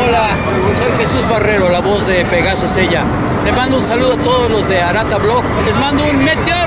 Hola, soy Jesús Barrero, la voz de Pegaso Sella. Les mando un saludo a todos los de Arata Blog. Les mando un meteo.